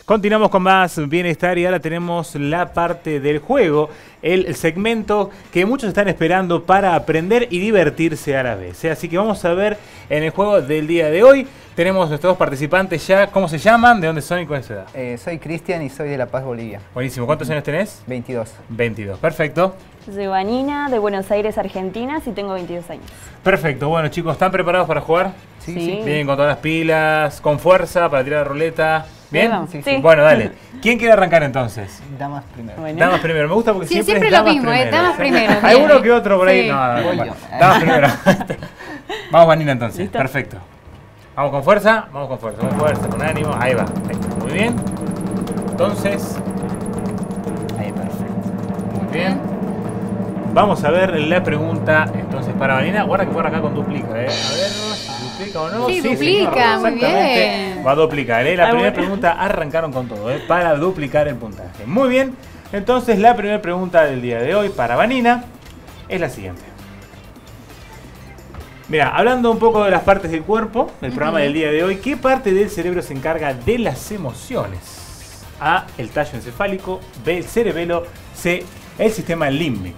Continuamos con más bienestar y ahora tenemos la parte del juego, el segmento que muchos están esperando para aprender y divertirse a la vez. Así que vamos a ver en el juego del día de hoy. Tenemos nuestros dos participantes ya. ¿Cómo se llaman? ¿De dónde son y cuál es su edad? Soy Cristian y soy de La Paz, Bolivia. Buenísimo. ¿Cuántos años tenés? 22. 22. Perfecto. Soy Vanina, de Buenos Aires, Argentina, y tengo 22 años. Perfecto. Bueno, chicos, ¿están preparados para jugar? Sí. Bien, con todas las pilas, con fuerza para tirar la ruleta. ¿Bien? Sí. Bueno, dale. ¿Quién quiere arrancar entonces? Damas primero. Bueno. Damas primero. Me gusta porque Sí, siempre es lo damas mismo, primero. damas primero. Hay bien. uno que otro por ahí. Sí. No, Voy bueno. yo. Damas primero. Vamos, Vanina, entonces. ¿Listo? Perfecto. Vamos con fuerza, con ánimo. Ahí va. Ahí está. Muy bien. Entonces. Ahí, perfecto. Muy bien. Vamos a ver la pregunta entonces para Vanina. Guarda que puede arrancar con duplica, A ver si duplica o no. Sí, duplica, señor, muy exactamente. bien. Va a duplicar, La primera bueno. pregunta arrancaron con todo, para duplicar el puntaje. Muy bien. Entonces la primera pregunta del día de hoy para Vanina es la siguiente. Mira, hablando un poco de las partes del cuerpo, el programa del día de hoy, ¿qué parte del cerebro se encarga de las emociones? A, el tallo encefálico, B, el cerebelo, C, el sistema límbico.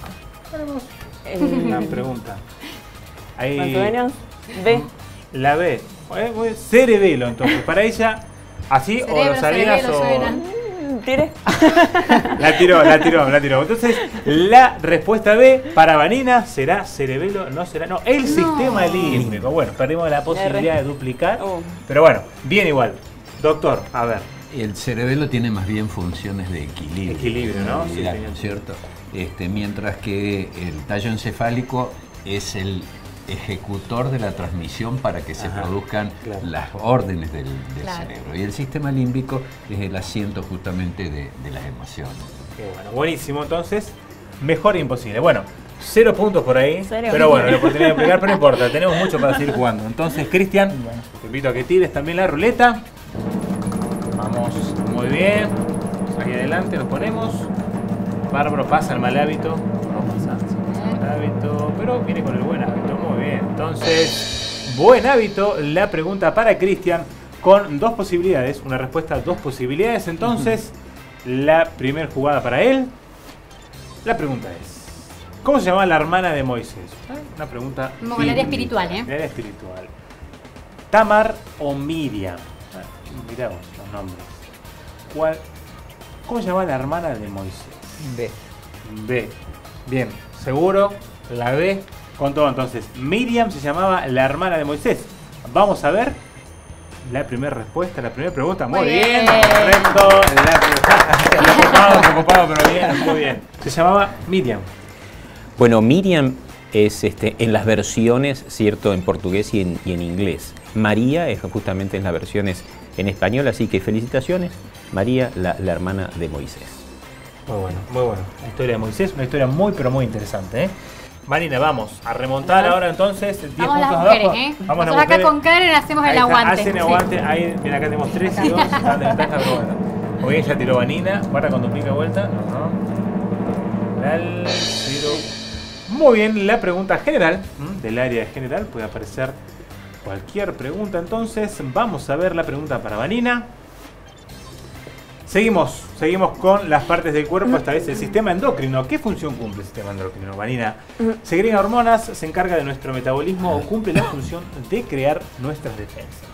Una pregunta. Ahí, Más o menos. B. la B, muy bien. Cerebelo, entonces, para ella, ¿así o lo sabías cerebelo, o...? suena. Tire. La tiró. Entonces, la respuesta B para Vanina será cerebelo, no será, no, el sistema límbico. Bueno, perdimos la posibilidad de duplicar, pero bueno, bien igual. Doctor, a ver. El cerebelo tiene más bien funciones de equilibrio. Equilibrio, ¿no? Sí, unidad, señor. ¿cierto? Mientras que el tallo encefálico es el ejecutor de la transmisión para que se produzcan las órdenes del cerebro. Y el sistema límbico es el asiento justamente de las emociones. Qué bueno, buenísimo, entonces, mejor imposible. Bueno, 0 puntos por ahí, ¿Cero? pero bueno, la oportunidad de explicar, pero no importa, tenemos mucho para seguir jugando. Entonces, Cristian, te invito a que tires también la ruleta. Vamos, muy bien. Aquí adelante nos ponemos. Bárbaro, pasa el mal hábito. No pasa el mal hábito, pero viene con el buen hábito. Muy bien. Entonces, buen hábito. La pregunta para Cristian con dos posibilidades. Una respuesta, dos posibilidades. Entonces, la primera jugada para él. La pregunta es: ¿cómo se llama la hermana de Moisés? Una pregunta. Como el área bíblica. espiritual, El área espiritual. Tamar o Miriam. Mirá vos los nombres. ¿Cómo se llama la hermana de Moisés? B. B. Bien, seguro, la B con todo. Entonces, Miriam se llamaba la hermana de Moisés. Vamos a ver la primera respuesta, la primera pregunta. Muy bien, correcto. Preocupado, pero bien, muy bien. Se llamaba Miriam. Bueno, Miriam es en las versiones, cierto, en portugués y en inglés. María es justamente en las versiones en español, así que felicitaciones, María, la hermana de Moisés. Muy bueno, muy bueno. La historia de Moisés, una historia muy, pero muy interesante, Marina, vamos a remontar ahora entonces 10 Vamos puntos las abajo. mujeres, Vamos las Nosotros acá mujeres. con Karen hacemos Ahí el está, aguante. hacen aguante, ahí, mira, acá tenemos 3 y 2, están de ventaja, pero bueno. Muy bien, ya tiró Vanina, guarda con duplica vuelta. Muy bien, la pregunta general, del área general, puede aparecer cualquier pregunta, entonces vamos a ver la pregunta para Vanina. Seguimos con las partes del cuerpo, esta vez el sistema endocrino. ¿Qué función cumple el sistema endocrino, Vanina? Segrega hormonas, se encarga de nuestro metabolismo o cumple la función de crear nuestras defensas.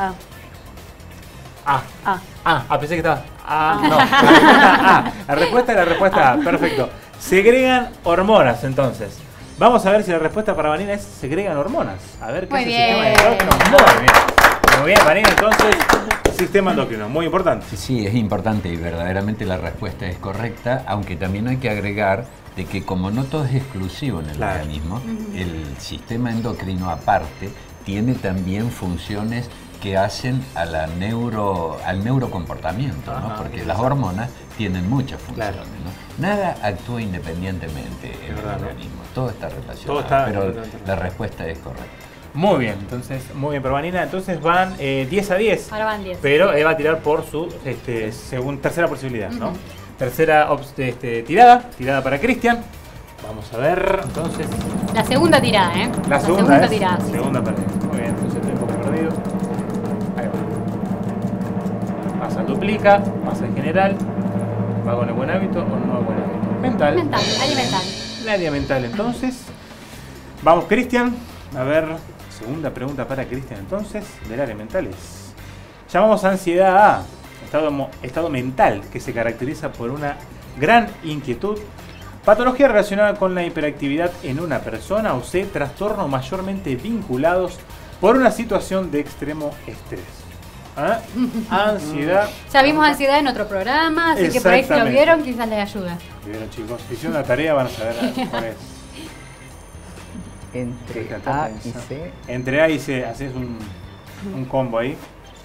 Pensé que estaba. No. La respuesta es la respuesta A. Perfecto. Segregan hormonas, entonces. Vamos a ver si la respuesta para Vanina es segregan hormonas. A ver qué Muy es el bien. sistema endocrino. Muy bien, Vanina, entonces, sistema endocrino, muy importante. Sí, es importante y verdaderamente la respuesta es correcta, aunque también hay que agregar de que como no todo es exclusivo en el organismo, el sistema endocrino aparte tiene también funciones que hacen a al neurocomportamiento, ¿no? Porque las hormonas tienen muchas funciones, ¿no? Nada actúa independientemente en el organismo, todo está relacionado, pero la respuesta es correcta. Muy bien, entonces, muy bien, pero Vanina, entonces van 10 a 10. Ahora van 10. Pero va a tirar por su tercera posibilidad, ¿no? Tercera tirada para Cristian. Vamos a ver, entonces. La segunda tirada, La segunda tirada. Sí. Segunda para él. Muy bien, entonces estoy un poco perdido. Ahí va. pasa al duplica, pasa en general, va con el buen hábito o no va buen hábito. Mental. Mental, área mental. El área mental entonces. Vamos, Cristian. A ver, segunda pregunta para Cristian entonces, del área mental es. Llamamos ansiedad a estado mental que se caracteriza por una gran inquietud, patología relacionada con la hiperactividad en una persona, o C, trastornos mayormente vinculados por una situación de extremo estrés. ¿Ah? Ansiedad. Ya vimos ansiedad en otro programa, así que por ahí si lo vieron quizás les ayuda. Vieron, chicos, si hicieron la tarea van a saber cuál es. Entre A y C. Entre A y C, haces un combo ahí.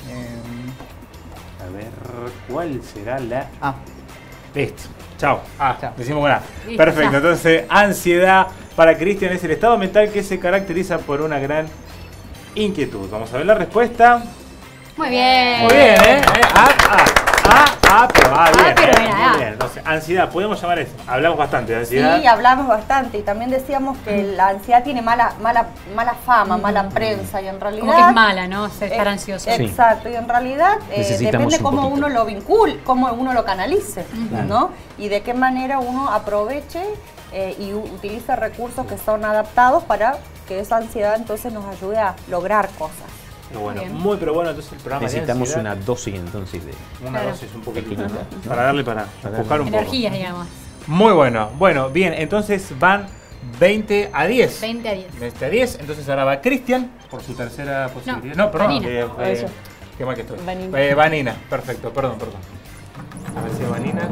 A ver, ¿cuál será la A? Listo. Chao. Chao. Decimos buena. Listo, Perfecto. ya. Entonces, ansiedad para Cristian es el estado mental que se caracteriza por una gran inquietud. Vamos a ver la respuesta. Muy bien. Muy bien, ¿eh? Pero bien. pero ¿eh? mira, Muy bien. Entonces, ansiedad, podemos llamar eso. Hablamos bastante de ansiedad. Sí, hablamos bastante y también decíamos que la ansiedad tiene mala fama, mala prensa y en realidad... Como que es mala, ¿no? Estar ansioso. Sí. Exacto, y en realidad Necesitamos depende un cómo poquito. uno lo vincule, cómo uno lo canalice, ¿no? Y de qué manera uno aproveche y utilice recursos que son adaptados para que esa ansiedad entonces nos ayude a lograr cosas. Pero bueno, Bien. muy pero bueno, entonces el programa Necesitamos de ansiedad, una dosis entonces de... una Claro. dosis un poquitito, Pequeñita, ¿no? ¿no? Para darle para buscar un poco. Energías, digamos. Muy bueno. Bueno, bien, entonces van 20 a 10. 20 a 10. 20 a 10, entonces ahora va Cristian por su tercera posibilidad. No, perdón. Vanina. Qué mal que estoy. Vanina. Vanina, perfecto, perdón. A ver si es Vanina.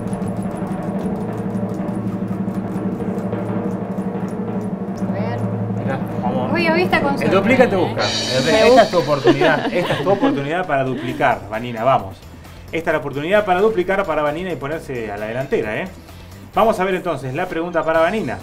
A ver. Mirá, vamos. Uy, hoy está con El suerte, duplica te ¿eh? busca. Esta es tu oportunidad. Esta es tu oportunidad para duplicar, Vanina, vamos. Esta es la oportunidad para duplicar para Vanina y ponerse a la delantera, ¿eh? Vamos a ver entonces la pregunta para Vanina.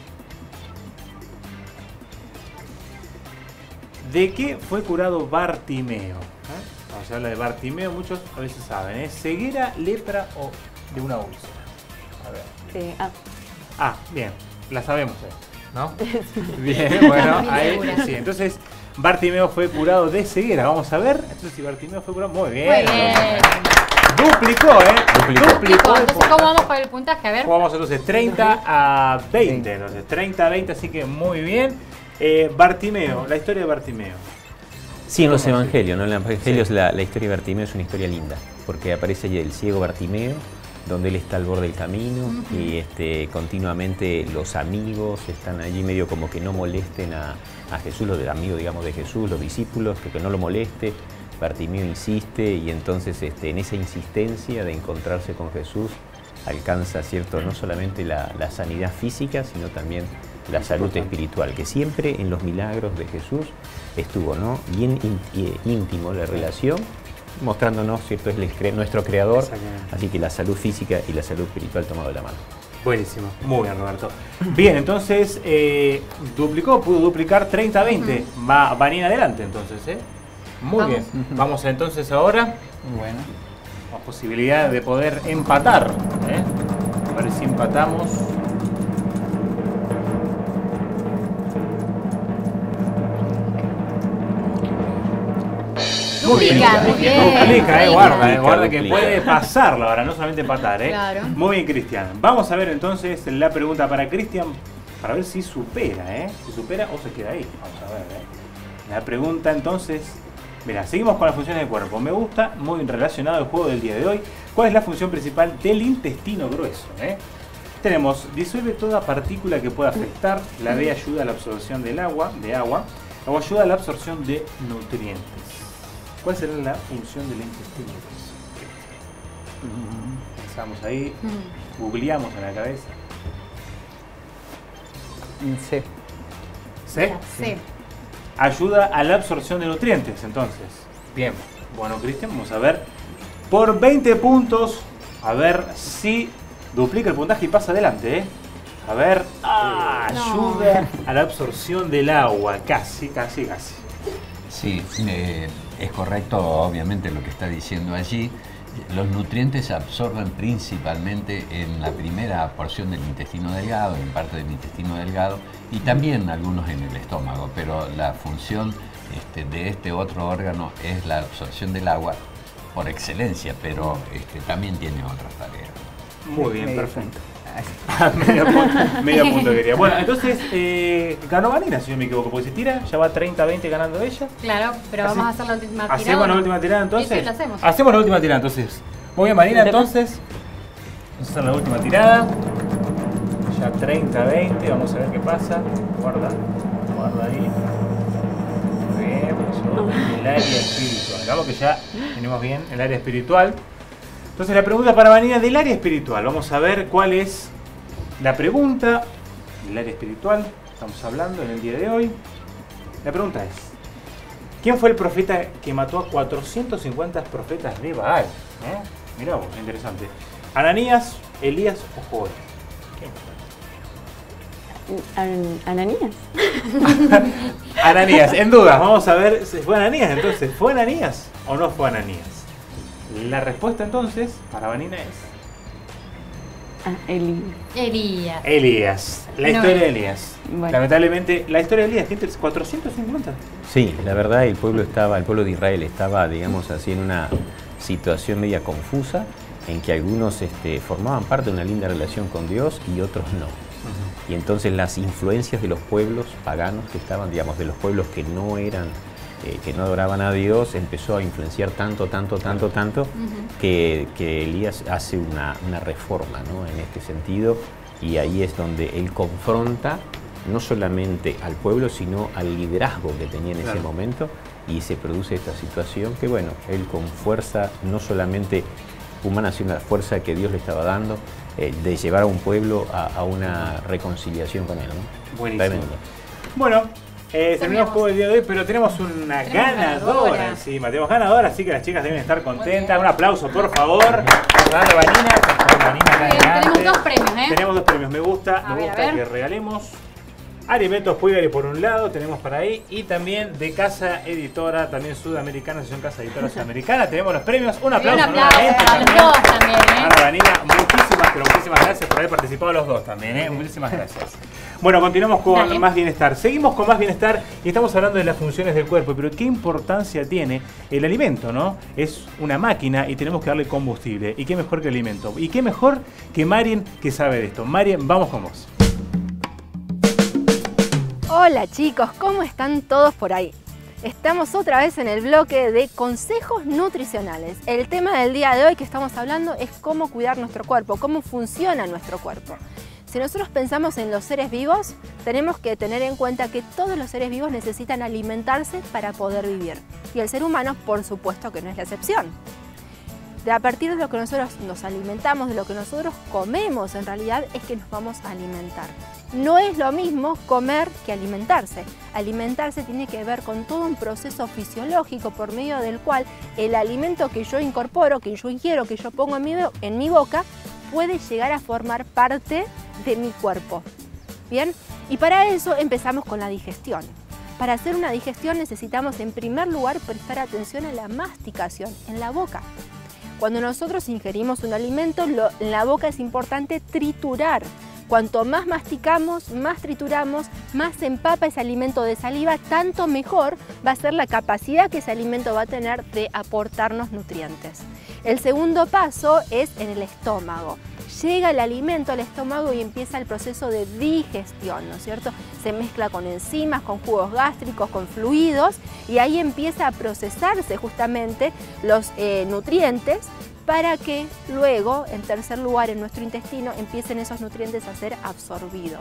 ¿De qué fue curado Bartimeo? Cuando se habla de Bartimeo, muchos a veces saben, ¿es ceguera, lepra o de una úlcera? A ver. Sí, Bien, la sabemos, ¿no? Bien, bueno, ahí Segura. sí. Entonces, Bartimeo fue curado de ceguera. Vamos a ver. Entonces, si Bartimeo fue curado, muy bien. Muy bien. Duplicó, ¿eh? Duplicó. Entonces, ¿cómo vamos con el puntaje? A ver. Vamos entonces 30 a 20. Entonces, 30 a 20, así que muy bien. Bartimeo, la historia de Bartimeo. Sí, en los ¿Cómo evangelios, ¿no? En los evangelios Sí. la historia de Bartimeo es una historia linda, porque aparece allí el ciego Bartimeo, donde él está al borde del camino y continuamente los amigos están allí medio como que no molesten a Jesús, los amigos, digamos, de Jesús, los discípulos, que no lo moleste. Bartimeo insiste y entonces en esa insistencia de encontrarse con Jesús alcanza, ¿cierto?, no solamente la sanidad física, sino también la salud espiritual, que siempre en los milagros de Jesús estuvo, ¿no?, bien íntimo la relación, mostrándonos, ¿cierto?, es nuestro creador, así que la salud física y la salud espiritual tomado de la mano. Buenísimo, muy bien, Roberto. Bien, entonces pudo duplicar 30 a 20. Va Vanina adelante entonces, ¿eh? Muy Vamos. bien. Vamos entonces ahora Bueno. a posibilidad de poder empatar, ¿eh? A ver si empatamos. Duplica, muy bien. Duplica, guarda que duplica. puede pasarlo ahora, no solamente empatar, ¿eh? Claro. Muy bien, Cristian. Vamos a ver entonces la pregunta para Cristian, para ver si supera, ¿eh? Si supera o se queda ahí. Vamos a ver, ¿eh? La pregunta entonces, mira, seguimos con las funciones del cuerpo. Me gusta, muy relacionado al juego del día de hoy. ¿Cuál es la función principal del intestino grueso? Tenemos, disuelve toda partícula que pueda afectar. La B ayuda a la absorción del agua, o ayuda a la absorción de nutrientes. ¿Cuál será la función del intestino grueso? Pensamos ahí, googleamos en la cabeza. C. ¿Sí? Sí. Ayuda a la absorción de nutrientes, entonces. Bien. Bueno, Cristian, vamos a ver. Por 20 puntos, a ver si duplica el puntaje y pasa adelante, ¿eh? A ver. Ayuda a la absorción del agua. Casi. Sí, es correcto, obviamente, lo que está diciendo allí. Los nutrientes se absorben principalmente en la primera porción del intestino delgado, en parte del intestino delgado, y también algunos en el estómago, pero la función de este otro órgano es la absorción del agua, por excelencia, pero también tiene otras tareas. Muy bien, perfecto. medio punto quería. Bueno, entonces ganó Vanina, si no me equivoco, porque si tira, ya va 30-20 ganando ella. Claro, pero vamos a hacer la última tirada. ¿Hacemos la última tirada entonces? Sí, lo hacemos. Hacemos la última tirada entonces. Muy bien, Marina, entonces. Vamos a hacer la última tirada. Ya 30-20, vamos a ver qué pasa. Guarda ahí. Muy bien, eso. El área espiritual. Vamos que ya tenemos bien el área espiritual. Entonces la pregunta para Vanina del área espiritual. Vamos a ver cuál es la pregunta del área espiritual. Estamos hablando en el día de hoy. La pregunta es: ¿quién fue el profeta que mató a 450 profetas de Baal? Mirá vos, interesante. ¿Ananías, Elías o Joel? ¿Ananías? Ananías, en dudas. Vamos a ver si fue Ananías entonces. ¿Fue Ananías o no fue Ananías? La respuesta entonces para Vanina es Elías. Elías. La historia de Elías. Bueno. Lamentablemente, la historia de Elías, ¿qué 450? Sí, la verdad el pueblo de Israel estaba, digamos así, en una situación media confusa, en que algunos formaban parte de una linda relación con Dios y otros no. Y entonces las influencias de los pueblos paganos que estaban, digamos, de los pueblos que no eran, que no adoraban a Dios, empezó a influenciar tanto, que Elías hace una reforma, ¿no?, en este sentido, y ahí es donde él confronta no solamente al pueblo, sino al liderazgo que tenía en ese momento, y se produce esta situación que, bueno, él con fuerza, no solamente humana, sino la fuerza que Dios le estaba dando, de llevar a un pueblo a una reconciliación con él, ¿no? Buenísimo. Tremendo. Bueno, terminamos el juego del día de hoy, pero tenemos una ganadora encima. Tenemos ganadora, así que las chicas deben estar contentas. Un aplauso, por favor. Vamos a darle a Vanina. Tenemos dos premios, Tenemos dos premios. Me gusta a ver. que regalemos. Alimentos Puigari por un lado, tenemos para ahí, y también de Casa Editora, también sudamericana, Asociación Casa Editora Sudamericana. Tenemos los premios. Un aplauso nuevamente. A los dos también, Ana, Vanina, muchísimas gracias por haber participado los dos también, muchísimas gracias. Bueno, continuamos con Más Bienestar. Seguimos con Más Bienestar y estamos hablando de las funciones del cuerpo, pero qué importancia tiene el alimento, ¿no? Es una máquina y tenemos que darle combustible. ¿Y qué mejor que el alimento? ¿Y qué mejor que Marien, que sabe de esto? Marien, vamos con vos. Hola chicos, ¿cómo están todos por ahí? Estamos otra vez en el bloque de consejos nutricionales. El tema del día de hoy que estamos hablando es cómo cuidar nuestro cuerpo, cómo funciona nuestro cuerpo. Si nosotros pensamos en los seres vivos, tenemos que tener en cuenta que todos los seres vivos necesitan alimentarse para poder vivir. Y el ser humano, por supuesto que no es la excepción. A partir de lo que nosotros nos alimentamos, de lo que nosotros comemos, en realidad es que nos vamos a alimentar. No es lo mismo comer que alimentarse. Alimentarse tiene que ver con todo un proceso fisiológico por medio del cual el alimento que yo incorporo, que yo ingiero, que yo pongo en mi boca, puede llegar a formar parte de mi cuerpo. ¿Bien? Y para eso empezamos con la digestión. Para hacer una digestión necesitamos en primer lugar prestar atención a la masticación en la boca. Cuando nosotros ingerimos un alimento, en la boca es importante triturar. Cuanto más masticamos, más trituramos, más se empapa ese alimento de saliva, tanto mejor va a ser la capacidad que ese alimento va a tener de aportarnos nutrientes. El segundo paso es en el estómago. Llega el alimento al estómago y empieza el proceso de digestión, ¿no es cierto? Se mezcla con enzimas, con jugos gástricos, con fluidos, y ahí empieza a procesarse justamente los nutrientes, para que luego, en tercer lugar, en nuestro intestino, empiecen esos nutrientes a ser absorbidos.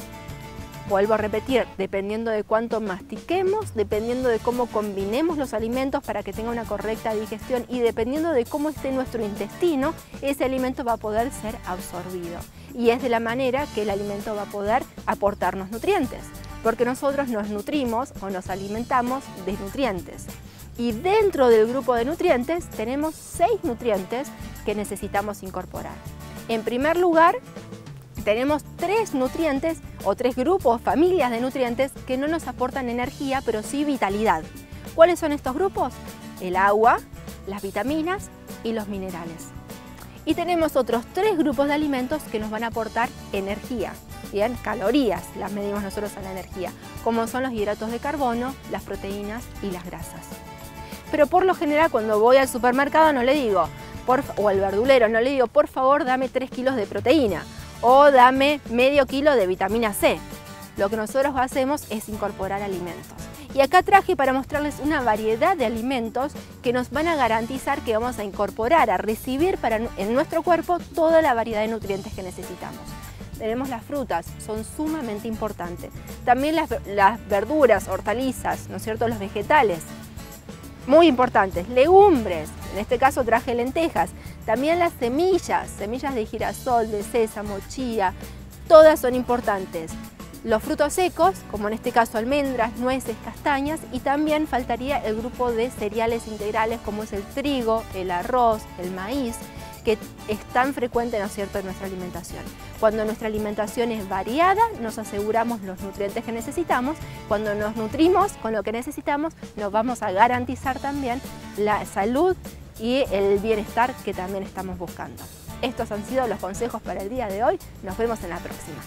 Vuelvo a repetir, dependiendo de cuánto mastiquemos, dependiendo de cómo combinemos los alimentos para que tenga una correcta digestión y dependiendo de cómo esté nuestro intestino, ese alimento va a poder ser absorbido. Y es de la manera que el alimento va a poder aportarnos nutrientes, porque nosotros nos nutrimos o nos alimentamos de nutrientes. Y dentro del grupo de nutrientes tenemos 6 nutrientes que necesitamos incorporar. En primer lugar, tenemos 3 nutrientes o 3 grupos, familias de nutrientes que no nos aportan energía, pero sí vitalidad. ¿Cuáles son estos grupos? El agua, las vitaminas y los minerales. Y tenemos otros 3 grupos de alimentos que nos van a aportar energía. Bien, calorías, las medimos nosotros a la energía, como son los hidratos de carbono, las proteínas y las grasas. pero por lo general cuando voy al supermercado no le digo, o al verdulero, no le digo, por favor dame 3 kilos de proteína o dame medio kilo de vitamina C. Lo que nosotros hacemos es incorporar alimentos. Y acá traje para mostrarles una variedad de alimentos que nos van a garantizar que vamos a incorporar, a recibir en nuestro cuerpo toda la variedad de nutrientes que necesitamos. Tenemos las frutas, son sumamente importantes. También las verduras, hortalizas, ¿no es cierto? Los vegetales, muy importantes. Legumbres, en este caso traje lentejas. También las semillas de girasol, de sésamo, chía, todas son importantes. Los frutos secos, como en este caso almendras, nueces, castañas, y también faltaría el grupo de cereales integrales como es el trigo, el arroz, el maíz, que es tan frecuente, ¿no es cierto?, en nuestra alimentación. Cuando nuestra alimentación es variada, nos aseguramos los nutrientes que necesitamos. Cuando nos nutrimos con lo que necesitamos, nos vamos a garantizar también la salud y el bienestar que también estamos buscando. Estos han sido los consejos para el día de hoy. Nos vemos en la próxima.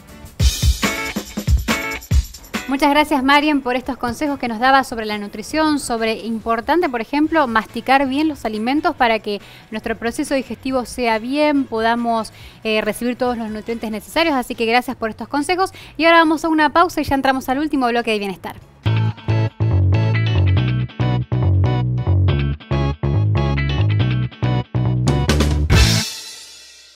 Muchas gracias, Marian, por estos consejos que nos daba sobre la nutrición, sobre importante, por ejemplo, masticar bien los alimentos para que nuestro proceso digestivo sea bien, podamos recibir todos los nutrientes necesarios. Así que gracias por estos consejos. Y ahora vamos a una pausa y ya entramos al último bloque de bienestar.